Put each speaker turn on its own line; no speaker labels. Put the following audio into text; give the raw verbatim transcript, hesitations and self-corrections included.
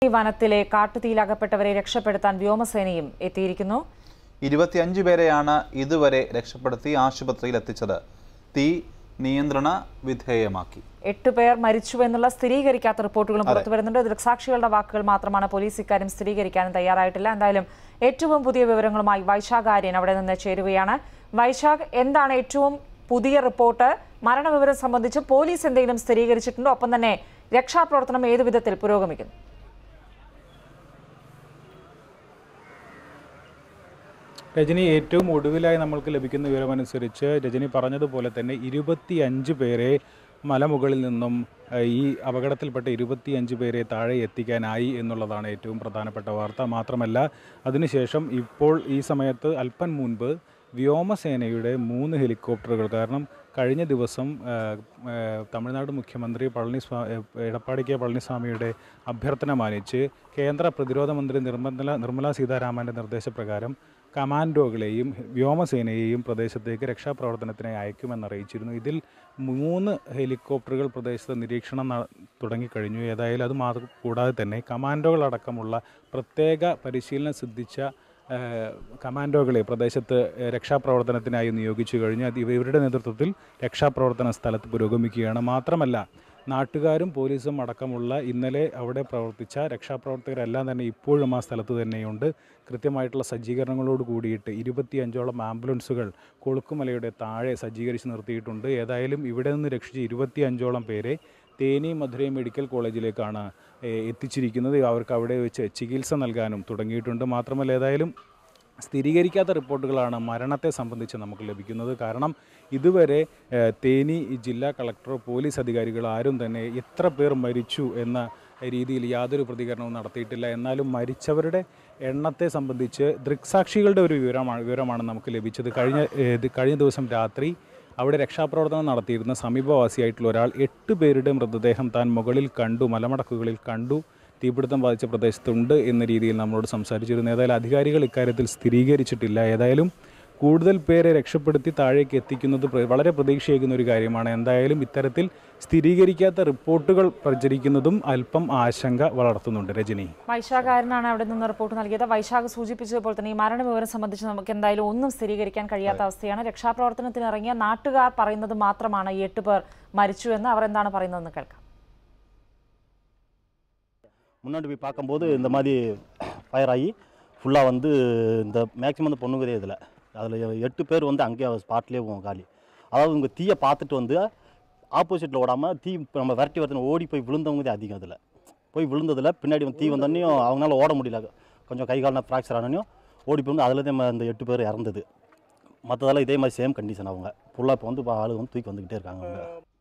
വനത്തിലെ കാട്ടുതീയിലകപ്പെട്ടവരെ രക്ഷപ്പെടുത്താൻ വ്യോമസേനയും എത്തിയിരിക്കുന്നു.
ഇരുപത്തിയഞ്ച് പേരെയാണ് ഇതുവരെ രക്ഷപ്പെടുത്തി ആശുപത്രിയിൽ എത്തിച്ചത്. തീ നിയന്ത്രണ വിധേയമാക്കി.
എട്ട് പേർ മരിച്ചുവെന്നുള്ള സ്ഥിരീകരിക്കാത്ത റിപ്പോർട്ടുകളും പുറത്തുവരുന്നുണ്ട്. ദൃക്സാക്ഷികളുടെ വാക്കുകൾ മാത്രമാണ്. പോലീസ് ഇക്കാര്യം സ്ഥിരീകരിക്കാനും തയ്യാറായിട്ടില്ല. എന്തായാലും ഏറ്റവും പുതിയ വിവരങ്ങളുമായി വൈശാഖ് ആര്യൻ അവിടെ നിന്ന് ചേരുകയാണ്. വൈശാഖ്, എന്താണ് ഏറ്റവും പുതിയ റിപ്പോർട്ട്? മരണവിവരം സംബന്ധിച്ച് പോലീസ് എന്തെങ്കിലും സ്ഥിരീകരിച്ചിട്ടുണ്ടോ? ഒപ്പം തന്നെ രക്ഷാപ്രവർത്തനം ഏതു വിധത്തിൽ പുരോഗമിക്കുന്നു?
രജനി, ഏറ്റവും ഒടുവിലായി നമ്മൾക്ക് ലഭിക്കുന്ന വിവരമനുസരിച്ച് രജനി പറഞ്ഞതുപോലെ തന്നെ ഇരുപത്തിയഞ്ച് പേരെ മലമുകളിൽ നിന്നും ഈ അപകടത്തിൽപ്പെട്ട ഇരുപത്തിയഞ്ച് പേരെ താഴെ എത്തിക്കാനായി എന്നുള്ളതാണ് ഏറ്റവും പ്രധാനപ്പെട്ട വാർത്ത. മാത്രമല്ല, അതിനുശേഷം ഇപ്പോൾ ഈ സമയത്ത് അല്പം മുൻപ് വ്യോമസേനയുടെ മൂന്ന് ഹെലികോപ്റ്ററുകൾ, കാരണം കഴിഞ്ഞ ദിവസം തമിഴ്നാട് മുഖ്യമന്ത്രി പളനിസ്വാ എടപ്പാടി കെ പളനിസ്വാമിയുടെ അഭ്യർത്ഥന മാനിച്ച് കേന്ദ്ര പ്രതിരോധ മന്ത്രി നിർമ്മല നിർമ്മലാ സീതാരാമൻ്റെ നിർദ്ദേശപ്രകാരം കമാൻഡോകളെയും വ്യോമസേനയെയും പ്രദേശത്തേക്ക് രക്ഷാപ്രവർത്തനത്തിനായി അയക്കുമെന്നറിയിച്ചിരുന്നു. ഇതിൽ മൂന്ന് ഹെലികോപ്റ്ററുകൾ പ്രദേശത്ത് നിരീക്ഷണം തുടങ്ങിക്കഴിഞ്ഞു. ഏതായാലും അത് മാത്രം കൂടാതെ തന്നെ കമാൻഡോകളടക്കമുള്ള പ്രത്യേക പരിശീലനം സിദ്ധിച്ച കമാൻഡോകളെ പ്രദേശത്ത് രക്ഷാപ്രവർത്തനത്തിനായി നിയോഗിച്ചു കഴിഞ്ഞു. അത് ഇവരുടെ നേതൃത്വത്തിൽ രക്ഷാപ്രവർത്തന സ്ഥലത്ത് പുരോഗമിക്കുകയാണ്. മാത്രമല്ല, നാട്ടുകാരും പോലീസും അടക്കമുള്ള ഇന്നലെ അവിടെ പ്രവർത്തിച്ച രക്ഷാപ്രവർത്തകരെല്ലാം തന്നെ ഇപ്പോഴും ആ സ്ഥലത്ത് തന്നെയുണ്ട്. കൃത്യമായിട്ടുള്ള സജ്ജീകരണങ്ങളോട് കൂടിയിട്ട് ഇരുപത്തിയഞ്ചോളം ആംബുലൻസുകൾ കൊളുക്കുമലയുടെ താഴെ സജ്ജീകരിച്ച് നിർത്തിയിട്ടുണ്ട്. ഏതായാലും ഇവിടെ നിന്ന് രക്ഷിച്ച ഇരുപത്തിയഞ്ചോളം പേരെ തേനി മധുരൈ മെഡിക്കൽ കോളേജിലേക്കാണ് എത്തിച്ചിരിക്കുന്നത്. അവർക്ക് അവിടെ വെച്ച് ചികിത്സ നൽകാനും തുടങ്ങിയിട്ടുണ്ട്. മാത്രമല്ല, ഏതായാലും സ്ഥിരീകരിക്കാത്ത റിപ്പോർട്ടുകളാണ് മരണത്തെ സംബന്ധിച്ച് നമുക്ക് ലഭിക്കുന്നത്. കാരണം ഇതുവരെ തേനി ജില്ലാ കളക്ടറോ പോലീസ് അധികാരികളോ ആരും തന്നെ എത്ര പേർ മരിച്ചു എന്ന രീതിയിൽ യാതൊരു പ്രതികരണവും നടത്തിയിട്ടില്ല. എന്നാലും മരിച്ചവരുടെ എണ്ണത്തെ സംബന്ധിച്ച് ദൃക്സാക്ഷികളുടെ ഒരു വിവരമാണ് വിവരമാണ് നമുക്ക് ലഭിച്ചത്. കഴിഞ്ഞ കഴിഞ്ഞ ദിവസം രാത്രി അവിടെ രക്ഷാപ്രവർത്തനം നടത്തിയിരുന്ന സമീപവാസിയായിട്ടുള്ള ഒരാൾ എട്ട് പേരുടെ മൃതദേഹം താൻ മുകളിൽ കണ്ടു, മലമടക്കുകളിൽ കണ്ടു, തീപിടുത്തം ബാധിച്ച പ്രദേശത്തുണ്ട് എന്ന രീതിയിൽ നമ്മളോട് സംസാരിച്ചിരുന്നു. ഏതായാലും അധികാരികൾ ഇക്കാര്യത്തിൽ സ്ഥിരീകരിച്ചിട്ടില്ല. ഏതായാലും കൂടുതൽ പേരെ രക്ഷപ്പെടുത്തി താഴേക്ക് എത്തിക്കുന്നത് വളരെ പ്രതീക്ഷയേക്കുന്ന ഒരു കാര്യമാണ്. എന്തായാലും ഇത്തരത്തിൽ സ്ഥിരീകരിക്കാത്ത റിപ്പോർട്ടുകൾ പ്രചരിക്കുന്നതും അല്പം ആശങ്ക വളർത്തുന്നുണ്ട്. രജനി,
വൈശാഖ് ആര്യനാണ് അവിടെ നിന്ന് റിപ്പോർട്ട് നൽകിയത്. വൈശാഖ് സൂചിപ്പിച്ചതുപോലെ തന്നെ ഈ മരണവിവരം സംബന്ധിച്ച് നമുക്ക് എന്തായാലും ഒന്നും സ്ഥിരീകരിക്കാൻ കഴിയാത്ത അവസ്ഥയാണ്. രക്ഷാപ്രവർത്തനത്തിന് ഇറങ്ങിയ നാട്ടുകാർ പറയുന്നത് മാത്രമാണ് ഈ എട്ട് പേർ മരിച്ചു എന്ന്. അവർ എന്താണ് പറയുന്നതെന്ന് കേൾക്കാം.
முன்னாடி போய் பார்க்கும்போது இந்த மாதிரி ஃபயர் ஆகி ஃபுல்லாக வந்து இந்த மேக்ஸிமம் வந்து பொண்ணுங்க இதில் அதில் எட்டு பேர் வந்து அங்கேயே ஸ்பாட்லேயே காலி. அதாவது உங்கள் தீயை பார்த்துட்டு வந்து ஆப்போசிட்டில் ஓடாமல் தீ நம்ம விரட்டி வரத்துன்னு ஓடி போய் விழுந்தவங்க தான் அதிகம். அதில் போய் விழுந்ததில் பின்னாடி தீ வந்தோடனையும் அவங்களால ஓட முடியல, கொஞ்சம் கை காலனா ஃப்ராக்சர் ஆனோடனையும் ஓடி போய் வந்து அதில் தான் இந்த எட்டு பேர் இறந்தது. மற்றதெல்லாம் இதே மாதிரி சேம் கண்டிஷன். அவங்க ஃபுல்லாக இப்போ வந்து ஆளுங்க வந்து தூக்கி வந்துக்கிட்டே இருக்காங்க. அவங்க